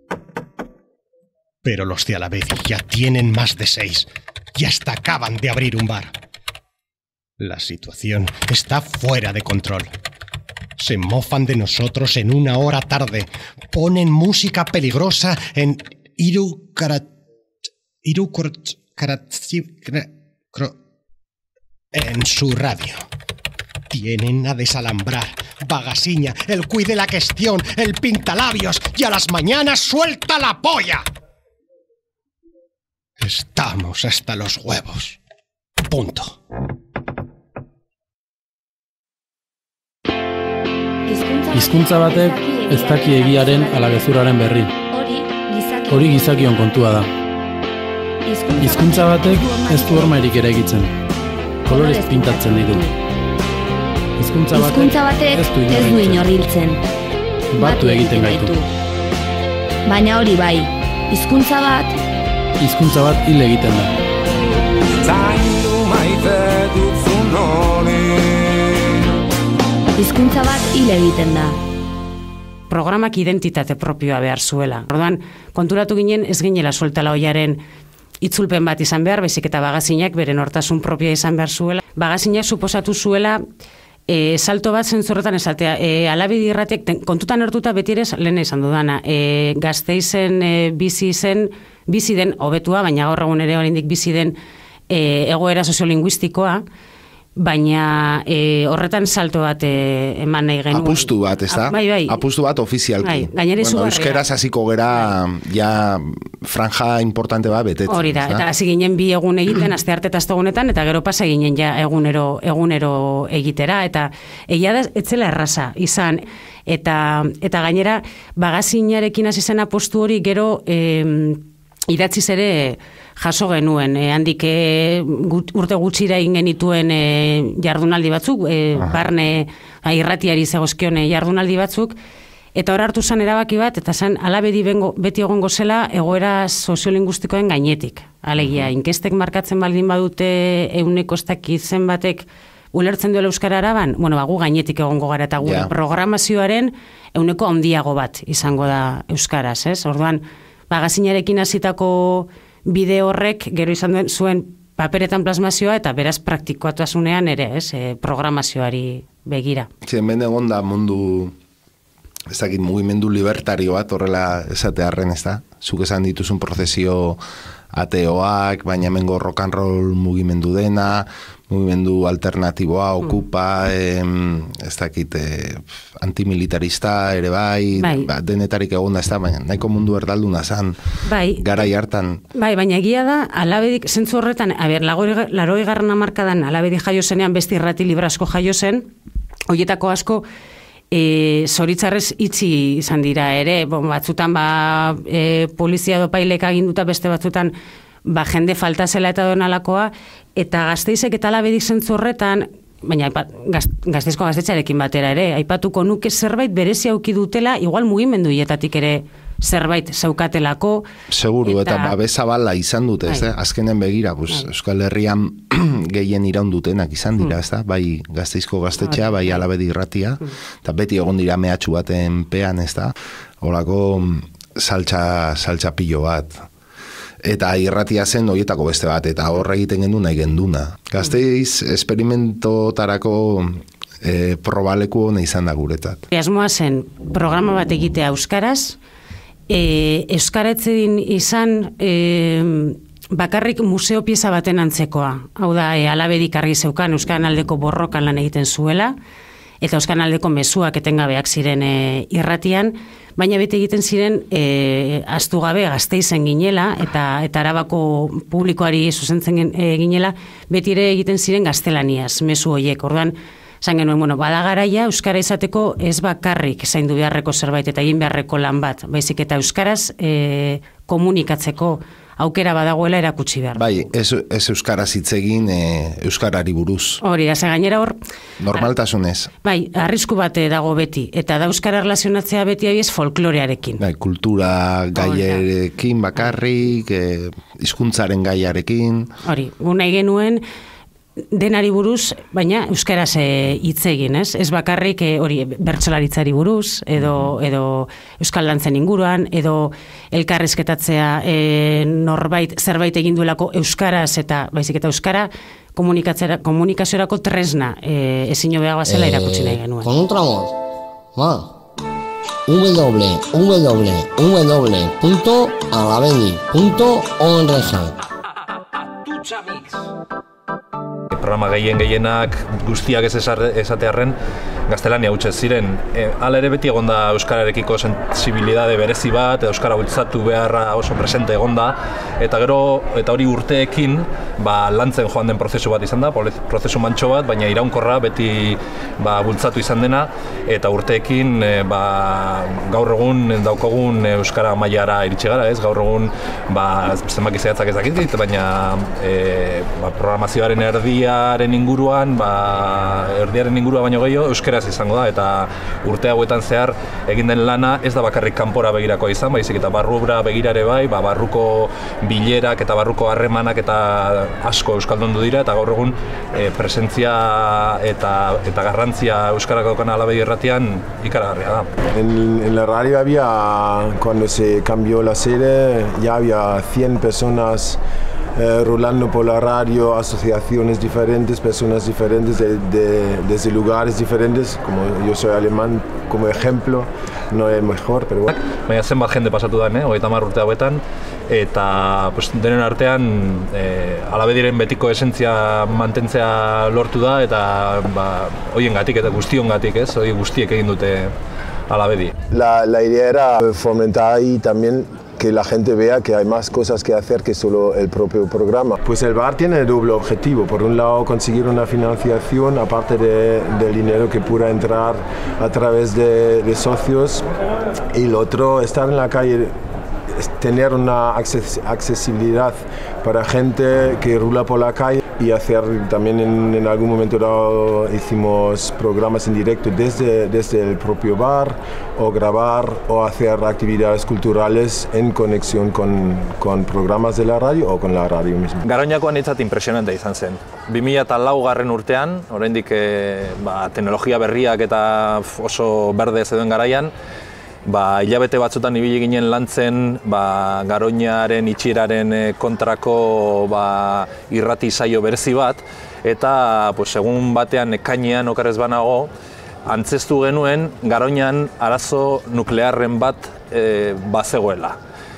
Pero los de Alavedi ya tienen más de seis y hasta acaban de abrir un bar. La situación está fuera de control. Se mofan de nosotros en una hora tarde. Ponen música peligrosa en Iru Karat... Iru Karat... en su radio. Tienen a Desalambrar, Bagasiña, el Cuy de la Cuestión, el Pintalabios y a las mañanas suelta la polla. Estamos hasta los huevos. Punto. Hizkuntza batek ez daki egiaren ala gezurraren berri. Hori gizakion kontua da. Hizkuntza batek ez du hormairik eraikitzen. Kolorez pintatzen ditu. Hizkuntza batek ez du inor hiltzen. Batu egiten gaitu. Baina hori bai, hizkuntza bat hizkuntza bat hil egiten da. Hizkuntza bat hil egiten da. Programak identitate propioa behar zuela. Orduan, konturatu ginen ez ginela sueltala oiaren itzulpen bat izan behar, baizik eta Bagazinak beren hortasun propioa izan behar zuela. Bagazinak suposatu zuela e, salto bat zentzorretan esatea. E, Alavedi irratiak kontutan hartuta beti ere lehen izan dudana. E, Gasteizen e, bizi zen, bizi den hobetua, baina gaur egun ere oraindik bizi den e, egoera soziolinguistikoa, baina e, horretan salto bat e, eman nahi genuen. Apustu bat, ez da? Bai, bai. Apustu bat ofizialki. Bai, gainera bueno, euskeraz hasiko gera bai. Ja franja importante bat betetzen. Hori da, eta hasi ginen bi egun egiten, aste arte eta egunetan, eta gero pasa ginen ja egunero, egunero egitera, eta egia da etzela erraza izan, eta, eta gainera Bagazinarekin hasi zen apustu hori gero e, idatziz ere jaso genuen, e, handik e, gut, urte gutxira egin genituen e, jardunaldi batzuk, e, barne a, irratiari zegozkion jardunaldi batzuk, eta hor hartu zen erabaki bat, eta zen Alavedi bengo, beti egongo zela egoera soziolinguistikoen gainetik. Alegia, inkestek markatzen baldin badute euneko ez dakit zenbatek ulertzen duela euskara araban, bueno, bagu gainetik egongo gara, eta gure yeah. programazioaren euneko handiago bat izango da euskaraz, ez? Orduan, Bagazinarekin hasitako bide horrek gero izan duen zuen paperetan plasmazioa eta beraz praktikoatasunean ere, ez, e, programazioari begira. Zien, bende egon da mundu, ez dakit, mugimendu libertario bat, horrela esatearren, ez da? Zuk esan dituzun prozesio ateoak, baina hemengo rock and roll mugimendu dena, mugimendu alternatiboa, okupa, em, ez dakit, eh, antimilitarista ere bai, bai. Ba, denetarik egon da, ez da, baina nahiko mundu erdalduna zan, bai. garai hartan. Bai, baina egia da, Alavedik, zentzu horretan, a ber, laroi garran hamarkadan Alavedi jaio zenean, beste irrati librasko jaio zen, hoietako asko, E, zoritzarrez itxi izan dira ere, bon, batzutan ba, e, polizia dopailek aginduta, beste batzutan ba, jende falta zela eta donalakoa, eta Gasteizek eta Alavedik zentzu horretan baina gaz, Gasteizko gaztetxearekin batera ere, aipatuko nuke zerbait berezi auki dutela, igual mugimendu hietatik ere zerbait zaukatelako. Seguru, eta, eta babesabala izan dute, ez da? Azkenen begira, pues, Euskal Herrian gehien iraun dutenak izan dira, ez da? Bai Gasteizko gaztetxea, bai Alabedi irratia, eta beti egon dira mehatxu baten pean, ez da? Horako saltza, saltza pilo bat. Eta irratia zen horietako beste bat, eta horra egiten gendu nahi genduna. Gasteiz esperimentotarako e, probaleku hona izan da guretzat. Asmoa zen programa bat egitea euskaraz, e, euskaratzen izan e, bakarrik museo pieza baten antzekoa. Hau da, e, Alabedik argi zeukan Euskaran aldeko borrokan lan egiten zuela, eta Euskaran aldeko mezuak etengabeak ziren e, irratian, baina bete egiten ziren e, astu gabe Gasteizen ginela, eta eta Arabako publikoari zuzentzen e, ginela, beti ere egiten ziren gaztelaniaz, mezu horiek. Orduan, esan genuen, bueno, bada garaia euskara izateko ez bakarrik zaindu beharreko zerbait eta egin beharreko lan bat, baizik eta euskaraz e, komunikatzeko aukera badagoela erakutsi behar. Bai, ez, ez euskaraz hitz egin e, euskarari buruz. Hori, da, ze gainera hor... Normaltasunez. Bai, arrisku bate dago beti, eta da euskara relazionatzea beti abiez folklorearekin. Bai, kultura gaiarekin bakarrik, e, hizkuntzaren gaiarekin. Hori, gu nahi genuen denari buruz, baina euskaraz hitz egin, ez? Ez bakarrik hori bertsolaritzari buruz, edo, edo euskal dantzen inguruan, edo elkarrizketatzea e, norbait zerbait egin duelako euskaraz, eta baizik eta euskara komunikaziorako tresna e, ezin hobea zela erakutsi nahi genuen. Con un tramos, va, www punto alabedi punto org. Programa gehien gehienak guztiak ez esatearren gaztelania hutsez ziren. E, hala ere beti egonda euskararekiko sensibilidade berezi bat, euskara bultzatu beharra oso presente egonda, eta gero eta hori urteekin ba, lantzen joan den prozesu bat izan da, prozesu mantxo bat, baina iraunkorra beti ba, bultzatu izan dena, eta urteekin e, ba, gaur egun daukogun euskara mailara iritsi gara, ez? Gaur egun ba, zenbaki zehatzak ez dakit, baina e, ba, programazioaren erdia erdiaren inguruan, ba, erdiaren ingurua baino gehiago euskeraz izango da, eta urte hauetan zehar egin den lana ez da bakarrik kanpora begirako izan, baizik eta barrura begirare bai, ba, barruko bilerak eta barruko harremanak eta asko euskaldundu dira, eta gaur egun e, presentzia eta, eta garrantzia euskarak daukan Alabedi irratian ikaragarria da. En, en la radio había, cuando se cambió la sede, ya había cien personas Eh, rolando por la radio, asociaciones diferentes, personas diferentes de, de, desde lugares diferentes, como yo soy alemán, como ejemplo, no es mejor, pero bueno. Baina zenbat jende pasatu da, eh? hogeita hamar urte hauetan, eta pues, denen artean eh, Alabediren betiko esentzia mantentzea lortu da, eta ba, hoiengatik eta guztiongatik, ez? Hoi guztiek egin dute Alabedi. La, la idea era fomentar ahí también que la gente vea que hay más cosas que hacer que solo el propio programa. Pues el bar tiene doble objetivo. Por un lado, conseguir una financiación, aparte de, del dinero que pueda entrar a través de, de socios, y el otro, estar en la calle, tener una acces accesibilidad para gente que rula por la calle, y hacer también en, en algún momento dado hicimos programas en directo desde, desde el propio bar, o grabar o hacer actividades culturales en conexión con, con programas de la radio o con la radio misma. Garoñakoan itzat impresionante izan zen. bi mila lau garren urtean, oraindik e, ba, teknologia berriak eta oso berde zeuden garaian, ba, hilabete batzutan ibili ginen lantzen ba, Garoñaren itxieraren kontrako ba, irrati saio berezi bat, eta pues, egun batean ekainean okerrez banago, antzestu genuen Garoñan arazo nuklearren bat e, bazegoela.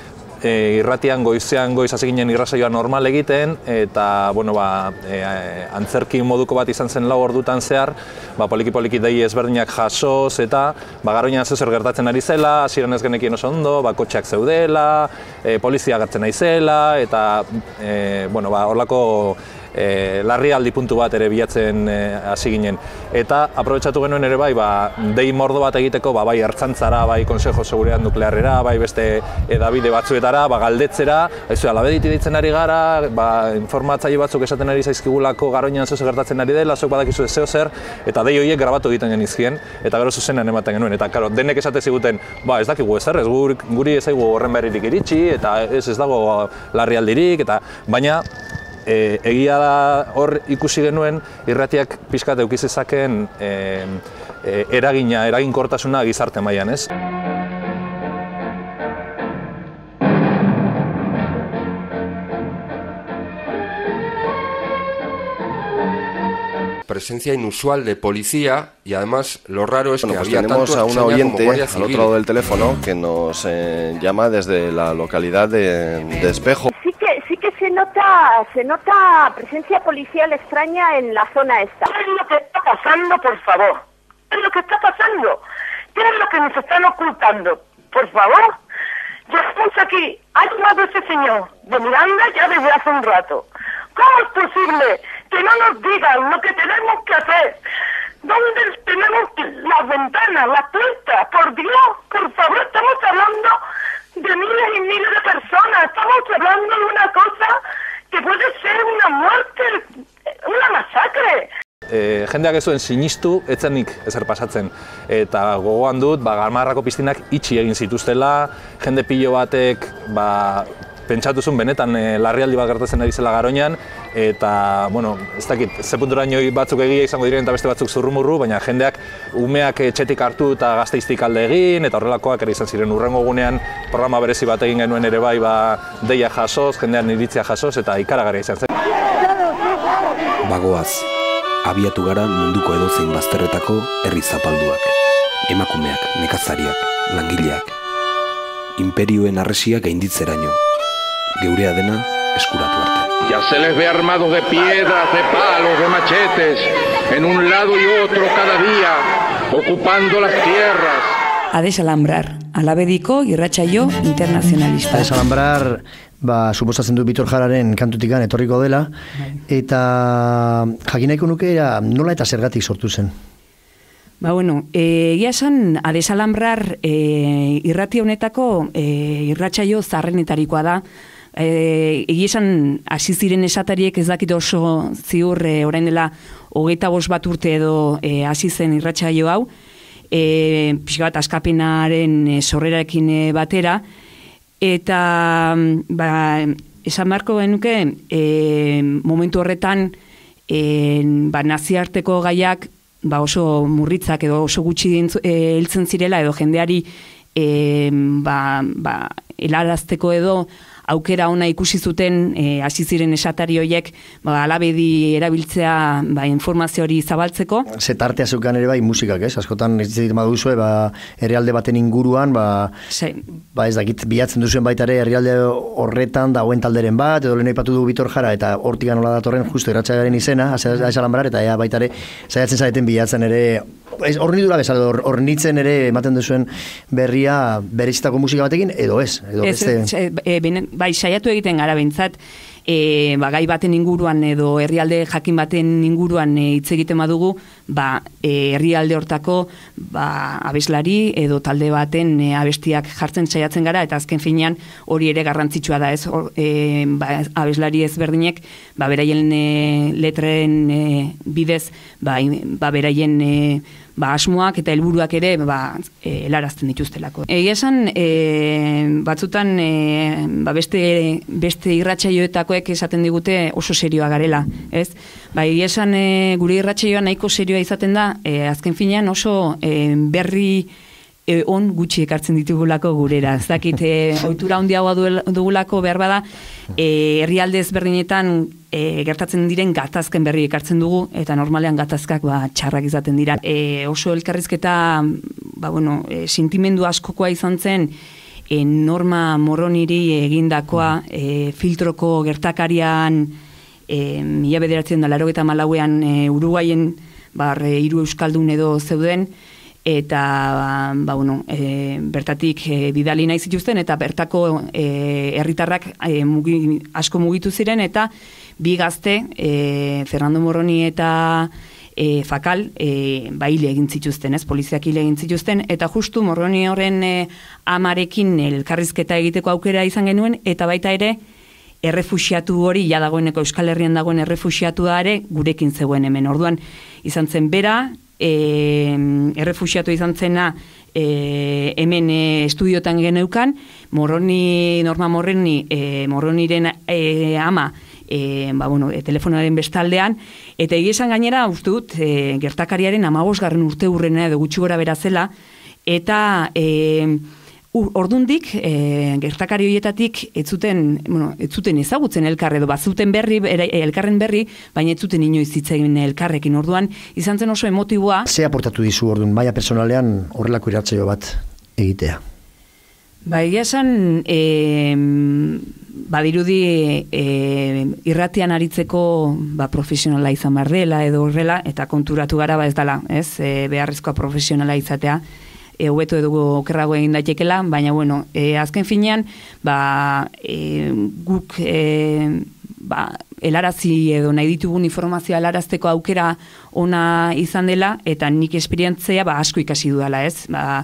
E, irratian goizean goiz hasi ginen irrasaioa normal egiten, eta bueno, ba, e, antzerki moduko bat izan zen lau ordutan zehar, ba, poliki-poliki dei ezberdinak jasoz, eta ba, Garoñan zezer gertatzen ari zela, hasieran ez genekien oso ondo, ba, kotxeak zeudela, e, polizia agertzen ari zela, eta e, bueno, ba, horlako e, larrialdi puntu bat ere bilatzen hasi ginen. Eta aprobetxatu genuen ere bai, ba, dei mordo bat egiteko, ba, bai ertzaintzara, bai Consejo Seguridad Nuklearrera, bai beste edabide batzuetara, ba, galdetzera, haizu, Alabediti deitzen ari gara, ba, informatzaile batzuk esaten ari zaizkigulako Garoñan zeo gertatzen ari dela, zuk badakizu zeo zer, eta dei horiek grabatu egiten genizkien, eta gero zuzenean ematen genuen. Eta, karo, denek esate ziguten, ba, ez dakigu ezer, ez guri ez zaigu horren berririk iritsi, eta ez ez dago larrialdirik, eta baina e, egia da hor ikusi genuen irratiak pixkat eduki zezakeen e, e, eragina, eraginkortasuna gizarte mailan, ez? Presencia inusual de policía y además lo raro es bueno, que pues había tenemos tanto a una oyente al otro lado del teléfono que nos eh, llama desde la localidad de, de Espejo. Sí que sí que se nota se nota presencia policial extraña en la zona esta. ¿Qué es lo que está pasando, por favor? ¿Qué es lo que está pasando? ¿Qué es lo que nos están ocultando? Por favor. Ya estamos aquí. Ha llamado ese señor de Miranda ya desde hace un rato. ¿Cómo es posible que no nos digan lo que tenemos que hacer? ¿Dónde tenemos las ventanas, las puertas? Por Dios, por favor, estamos hablando de miles y miles de personas. Estamos hablando de una cosa que puede ser una muerte, una masacre. E, jendeak ez zuen sinistu, etzenik ezer pasatzen. Eta gogoan dut, ba, Gamarrako piztinak itxi egin zituztela, jende pilo batek, ba, pentsatu zuen benetan e, larrialdi bat gertatzen ari zela Garoñan, eta, bueno, ez dakit, ze punturaino batzuk egia izango diren eta beste batzuk zurrumurru, baina jendeak umeak etxetik hartu eta Gasteiztik alde egin, eta horrelakoak ere izan ziren. Urrengo gunean programa berezi bat egin genuen ere bai, ba, deia jasoz, jendean iritzia jasoz, eta ikaragarria izan zen. Bagoaz, abiatu gara munduko edozein bazterretako herri zapalduak, emakumeak, nekazariak, langileak, imperioen arresiak gainditzeraino, geurea dena eskuratu arte. Ya se les ve armados de piedras, de palos, de machetes, en un lado y otro cada día, ocupando las tierras. A desalambrar, Alabediko irratsaio internazionalista. A desalambrar, ba, suposatzen du Bitor Jararen kantutikan etorriko dela, eta jakinaiko nuke nola eta zergatik sortu zen. Ba, bueno, egia esan, A desalambrar e, irrati honetako e, irratsaio zarrenetarikoa da. E, egia esan, hasi ziren esatariek ez dakit oso ziur e, orain dela hogeita bost bat urte edo e, hasi zen irratsaio hau, e, pixka bat askapenaren e, sorrerarekin e, batera, eta ba, esan marko genuke e, momentu horretan e, ba, naziarteko gaiak ba, oso murritzak edo oso gutxi heltzen zirela edo jendeari e, ba, ba, helarazteko edo aukera ona ikusi zuten hasi e, ziren esatari horiek ba, Alabedi erabiltzea ba, informazio hori zabaltzeko. Zetartea zeukan ere bai musikak, ez? Askotan ez ditzen baduzue, ba, herrialde baten inguruan, ba, ba ez dakit bilatzen duzuen baita ere herrialde horretan dagoen talderen bat, edo lehen aipatu du Bitor Jara, eta hortik nola datorren justu irratsaioaren izena, desalambrar, eta ea baita ere saiatzen zaiten bilatzen ere, hornidura bezala, hornitzen ere ematen duzuen berria berezitako musika batekin, edo ez? Edo ez, beste... ez, e, bene, bai, saiatu egiten gara behintzat, e, ba, gai baten inguruan edo herrialde jakin baten inguruan hitz e, egiten badugu, ba, e, herrialde hortako ba, abeslari edo talde baten e, abestiak jartzen saiatzen gara, eta azken finean hori ere garrantzitsua da, ez? Or, e, ba, abeslari ezberdinek ba, beraien e, letren e, bidez, ba, ba, beraien e, ba, asmoak eta helburuak ere ba, e, helarazten dituztelako. Egia esan, e, batzutan e, ba, beste, beste irratsaioetakoek esaten digute oso serioa garela, ez? Ba, egia esan e, gure irratsaioa nahiko serioa izaten da, e, azken finean oso e, berri e, on gutxi ekartzen ditugulako gurera. Ez dakit, e, ohitura handiagoa dugulako behar bada, e, herrialde ezberdinetan e, gertatzen diren gatazken berri ekartzen dugu, eta normalean gatazkak ba, txarrak izaten dira. E, oso elkarrizketa, ba, bueno, e, sentimendu askokoa izan zen, e, Norma Morroniri egindakoa e, filtroko gertakarian e, mila bederatzen da laurogeita hamalauean e, Uruguaien bar, e, hiru euskaldun edo zeuden, eta ba, bueno, e, bertatik e, bidali nahi zituzten, eta bertako e, herritarrak e, mugi, asko mugitu ziren, eta bi gazte, e, Fernando Moroni eta e, Fakal, e, ba hile egin zituzten, ez, poliziak hile egin zituzten, eta justu Moroni horren e, amarekin elkarrizketa egiteko aukera izan genuen, eta baita ere, errefuxiatu hori, ja dagoeneko Euskal Herrian dagoen errefuxiatua ere, gurekin zegoen hemen. Orduan, izan zen bera, e, errefuxiatu izan zena e, hemen e, estudiotan geneukan, Moroni, Norma Moroni, e, Moroniren e, ama, e, ba, bueno, e, telefonoaren bestaldean, eta egia esan gainera, uste dut, e, gertakariaren amabosgarren urte hurrena edo gutxi gora bera zela, eta e, ordundik, e, gertakari horietatik ez zuten, bueno, ez zuten ezagutzen elkar edo bazuten berri, elkarren berri, baina ez zuten inoiz hitz egin elkarrekin. Orduan, izan zen oso emotiboa. Ze aportatu dizu orduan, maila personalean horrelako iratzaio bat egitea? Ba, egia esan, e, badirudi e, irratian aritzeko ba, profesionala izan behar dela edo horrela, eta konturatu gara ba ez dela, ez, e, beharrezkoa profesionala izatea, hobeto edo okerrago egin daitekela, baina bueno, e, azken finean, ba, e, guk e, ba, helarazi edo nahi ditugun informazioa helarazteko aukera ona izan dela, eta nik esperientzia ba, asko ikasi dudala, ez? Ba,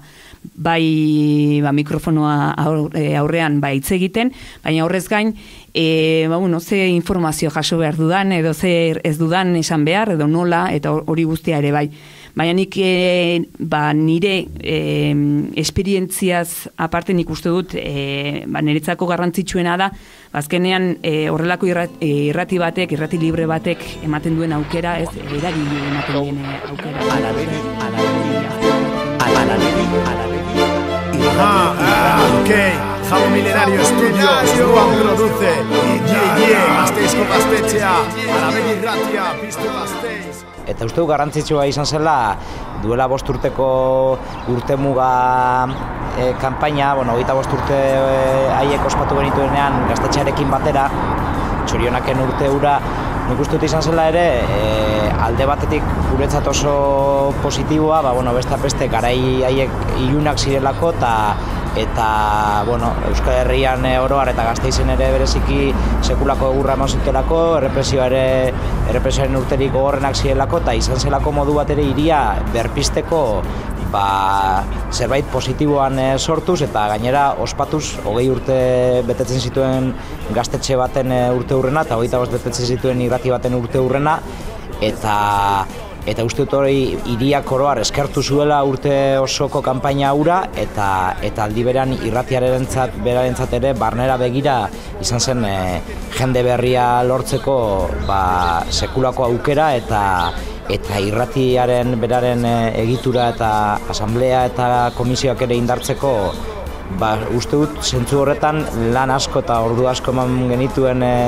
bai ba, mikrofonoa aurrean ba, hitz egiten, baina horrez gain, e, ba, bueno, ze informazio jaso behar dudan, edo ze ez dudan esan behar, edo nola, eta hori guztia ere bai. Baina nik e, ba, nire e, esperientziaz aparte nik uste dut e, ba, niretzako garrantzitsuena da, azkenean e, horrelako irrati, irrati batek, irrati libre batek ematen duen aukera, ez, eragile ematen duen aukera. Alabedi, alabedi, alabedi, alabedi. Ah, ah, ok. Jabo Milenario Estudios, Juan produce. Yeah, yeah, Gasteizko gaztetxea, Alabedi irratia, piztu Gasteiz. Eta uste du garrantzitsua izan zela, duela bost urteko urtemuga e, kanpaina, bueno, hogeita bost urte e, haiek ospatu genituenean gaztetxearekin batera, txorionaken urte hura, nik uste dut izan zela ere, e, alde batetik guretzat oso positiboa, ba, bueno, beste beste garai haiek ilunak zirelako, eta eta, bueno, Euskal Herrian oroar eta Gasteizen ere bereziki sekulako egurra eman zutelako, errepresioa ere, errepresioaren urterik gogorrenak zirelako, eta izan zelako modu bat ere iria berpisteko ba, zerbait positiboan e, sortuz, eta gainera ospatuz, hogei urte betetzen zituen gaztetxe baten e, urte hurrena, eta hogeita bost betetzen zituen irrati baten urte hurrena, eta Eta uste dut hori hiriak oroar eskertu zuela urte osoko kanpaina hura, eta eta aldi berean irratiarentzat berarentzat ere barnera begira izan zen e, jende berria lortzeko ba, sekulako aukera, eta eta irratiaren beraren e, egitura eta asamblea eta komisioak ere indartzeko, ba, uste dut zentzu horretan lan asko eta ordu asko eman genituen e,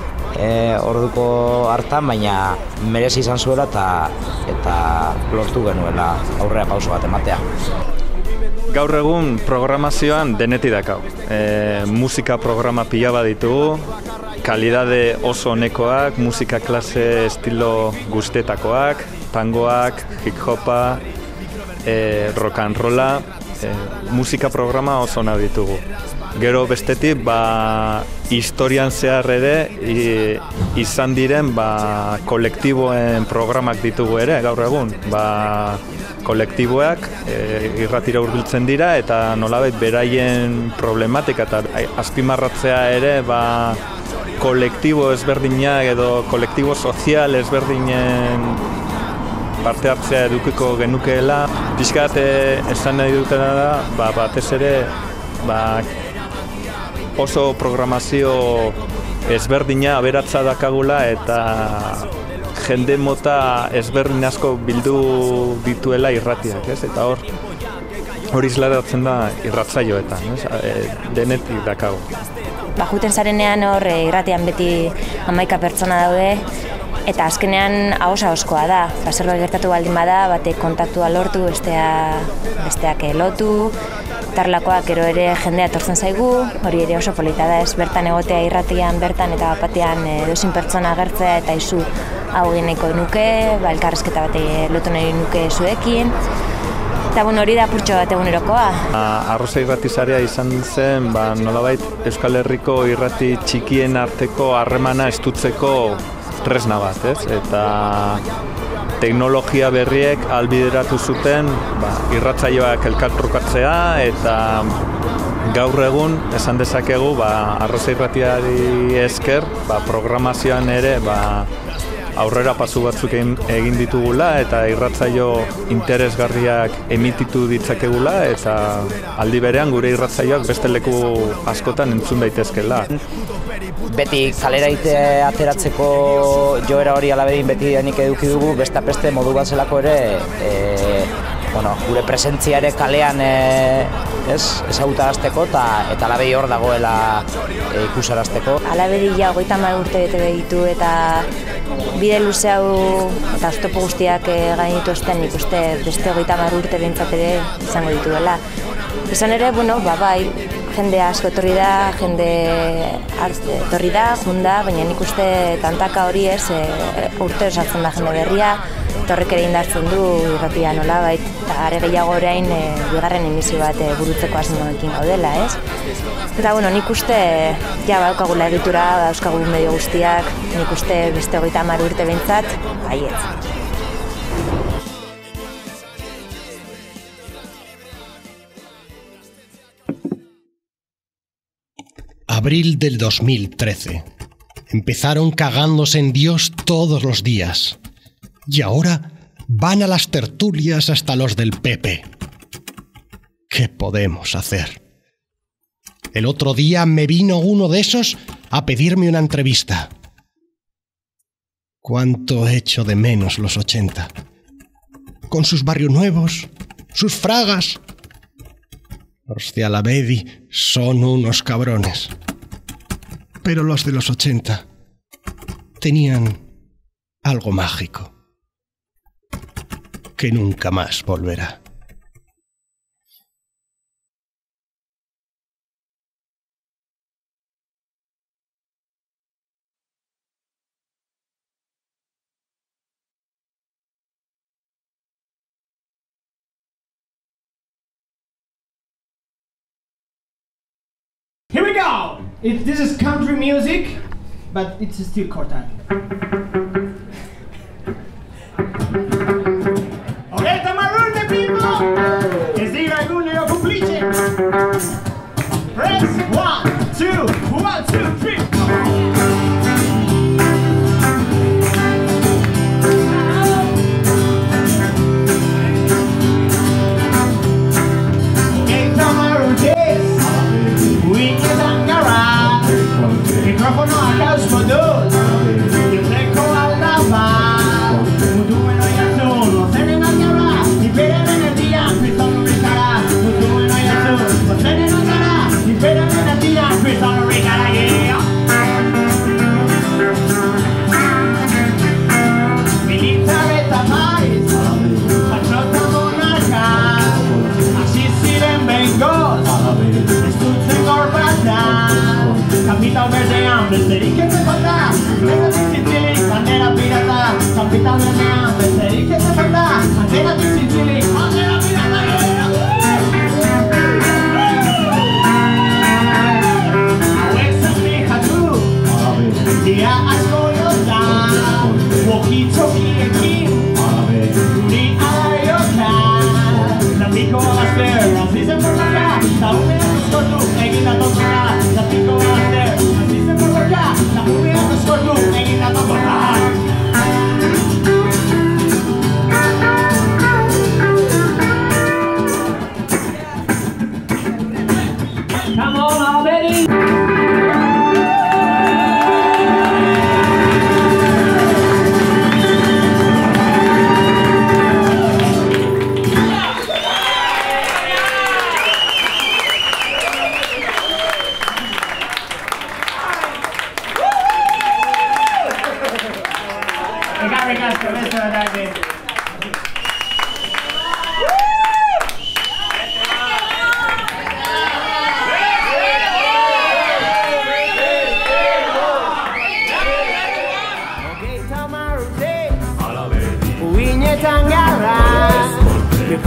E, orduko hartan, baina merezi izan zuela eta eta lortu genuela aurrera pauso bat ematea. Gaur egun programazioan deneti dakau. E, musika programa pila bat ditugu, kalidade oso onekoak, musika klase estilo guztetakoak, tangoak, hip-hopa, e, rock and rolla, e, musika programa oso onak ditugu. Gero bestetik, ba, historian zehar ere i, izan diren ba, kolektiboen programak ditugu ere, gaur egun. Ba, kolektiboak e, irratira hurbiltzen dira, eta nolabait beraien problematika eta azpimarratzea ere ba, kolektibo ezberdinak edo kolektibo sozial ezberdinen parte hartzea edukiko genukeela. Pixkat esan nahi dutena da, ba, batez ere ba, oso programazio ezberdina aberatza dakagula, eta jende mota ezberdin asko bildu dituela irratiak, ez? Eta hor, hori isladatzen da irratzaioetan, ez? E, denetik dakago. Ba, juten zarenean hor irratian beti hamaika pertsona daude, eta azkenean ahosa oskoa da. Ba, zerbait gertatu baldin bada, batek kontaktua lortu, bestea, besteak lotu, tarlakoak ero ere jendea etortzen zaigu, hori ere oso polita da, ez bertan egotea irratian, bertan eta batean edozin pertsona agertzea eta izu hau geneko nuke, ba, elkarrezketa bat lotu nahi nuke zuekin. Eta bueno, hori da purtxo bat egunerokoa. Arroza irrati sarea izan zen, ba, nolabait Euskal Herriko irrati txikien arteko harremana estutzeko tresna bat, ez? Eta teknologia berriek albideratu zuten ba, irratsaioak elkartrukatzea eta gaur egun esan dezakegu ba, Arroza irratiari esker ba, programazioan ere ba, aurrera pasu batzuk egin ditugula eta irratsaio interesgarriak emititu ditzakegula eta aldi berean gure irratsaioak beste leku askotan entzun daitezkela. Beti kalera ateratzeko joera hori Alabedin beti nik eduki dugu, beste beste modu bat zelako ere e, bueno, gure presentzia ere kalean e, ez, ezagutarazteko eta eta Alabedi hor dagoela e, ikusarazteko. Alabedi ja hogeita hamar urte bete behitu eta bide luze hau eta oztopo guztiak gainitu ezten nik uste beste hogeita hamar urte behintzat ere izango dituela. Izan ere, bueno, ba, bai, jende asko etorri da, jende etorri da, junda, baina nik uste tantaka hori ez, e, urte osatzen da jende berria, eta horrek ere indartzen du irratia nola, bait, eta are gehiago orain e, bigarren emisio bat e, burutzeko asmoekin gaudela, ez? Eta, bueno, nik uste, ja, baukagula egitura, dauzkagu medio guztiak, nik uste beste hogeita hamar urte behintzat, baietz. Abril del dos mil trece. Empezaron cagándose en Dios todos los días. Y ahora van a las tertulias hasta los del P P. ¿Qué podemos hacer? El otro día me vino uno de esos a pedirme una entrevista. Cuánto echo de menos los ochenta. Con sus barrios nuevos, sus fragas. Los de Alabedi son unos cabrones. Pero los de los ochenta tenían algo mágico que nunca más volverá. Here we go! It, this is country music, but it's still quartet. Ok, tamarrone people! Es decir, alguno lo complice. Press one, two, one, two, three. Microfono a caos modus, io secco alla va, un due noi a solo, se ne mancherà, i bere l'energia, questo non ricarà, un due noi a solo, se ne mancherà, i bere l'energia, questo non ricarà, yeah! Militaretta mais, facciata monarca, assistirem bengos, estuzze corbata. Capital Verdean, besteri que te falta. Bandera de Sicily, bandera pirata. Capital Verdean, besteri que te falta. Bandera de Sicily, bandera pirata. Hauek mi jatu, dia asko jota. Woki-tokiekin, guri alarioka. Zapiko alaster, así se formaca. Zaumea eskortu, egin da totoka. Zapiko alaster, así se formaca. Zaumea eskortu, egin da totoka. Come on, Alabedi!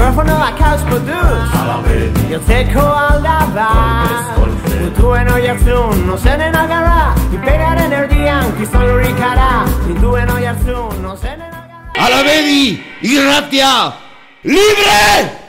Mikrofonoak auspoduz Jotzeko aldaba Gutuen oiartzun Nozenen agarra Imperiaren erdian Kriston lurikara Gutuen oiartzun Nozenen agarra Alabedi irratia libre!